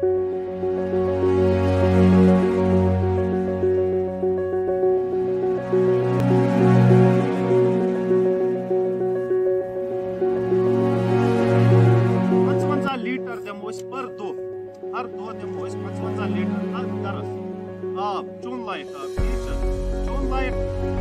پر دہ ہر دہ دمو 55 لیٹر اتھ گرس آب چون لائق آب چون لائق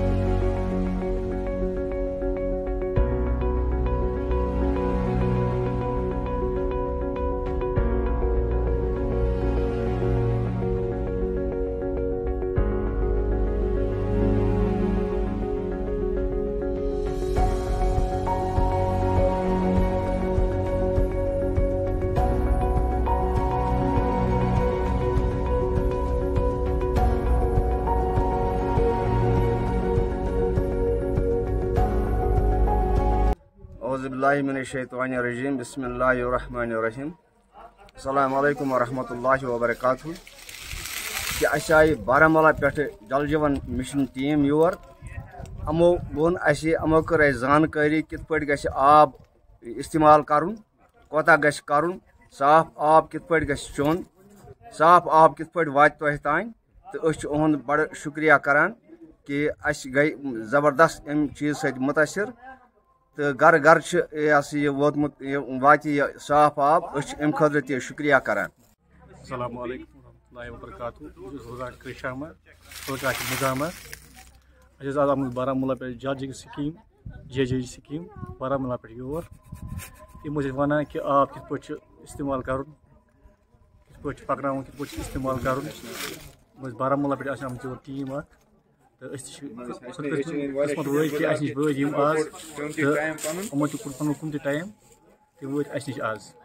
اعوذ باللہ من الشیطان الرجیم بسم اللہ الرحمن الرحیم السلام علیکم ورحمۃ اللہ وبرکاتہ کہ اَسہِ آیہِ بارہمولہ پٮ۪ٹھٕ Jal Jeevan mission team your یِمو ووٚن اَسہِ یِمو کٔر اَسہِ زانکٲری کِتھ پٲٹھۍ گژھِ آب استعمال کَرُن کوتاہ گژھِ کَرُن صاف آب کِتھ پٲٹھۍ گژھِ چیوٚن صاف آب کِتھ پٲٹھۍ واتہِ تۄہہِ تانۍ تہٕ أسۍ چھِ یِہُنٛد بڑٕ شُکریہ کران کہ اَسہِ گٔے زبردست اَمہِ چیٖز سۭتۍ مُتٲثر تہٕ گرٕ گرٕ چھِ یہِ سا یہِ ووتمُت یہِ واتہِ یہِ صاف آب أسۍ چھِ اَمہِ خٲطرٕ تہِ شُکریہ کران. السلام علیکم ورحمۃ اللہ وبرکاتہ بہٕ چھُس روزان کرٛشامہ سوچان چھِ نِظامہ اَسہِ ٲس آز آمٕژ بارہمولہ پٮ۪ٹھ جل جی سکیٖم جے سکیٖم بارہمولہ پٮ۪ٹھ یور یِم ٲسۍ وَنان کہِ آب کِتھ پٲٹھۍ چھُ استعمال کَرُن کِتھ پٲٹھۍ چھُ پَکناوُن کِتھ پٲٹھۍ چھُ استعمال کَرُن یِم ٲسۍ بارہمولہ پٮ۪ٹھ آسان آمٕژ یور ٹیٖم اکھ تہٕ أسۍ تہِ چھِ قٕسمت وٲتۍ کہِ اَسہِ نِش وٲتۍ یِم آز تہٕ یِمو تہِ کوٚر پَنُن کُن تہِ ٹایم تِم وٲتۍ اَسہِ نِش آز.